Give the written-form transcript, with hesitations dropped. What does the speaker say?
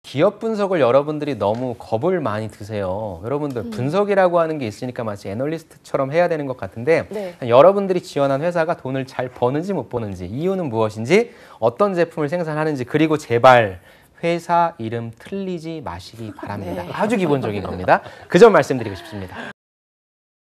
기업 분석을 여러분들이 너무 겁을 많이 드세요. 여러분들 분석이라고 하는 게 있으니까 마치 애널리스트처럼 해야 되는 것 같은데 네. 여러분들이 지원한 회사가 돈을 잘 버는지 못 버는지, 이유는 무엇인지, 어떤 제품을 생산하는지, 그리고 제발 회사 이름 틀리지 마시기 바랍니다. 네. 아주 기본적인 겁니다. 그 점 말씀드리고 싶습니다.